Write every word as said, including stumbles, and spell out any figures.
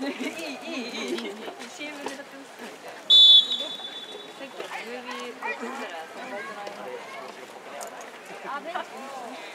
いいいいいいいい シーエム でやってますみたいな。さっきムービー映したらそのバイトの合間で。あ、ベンチ。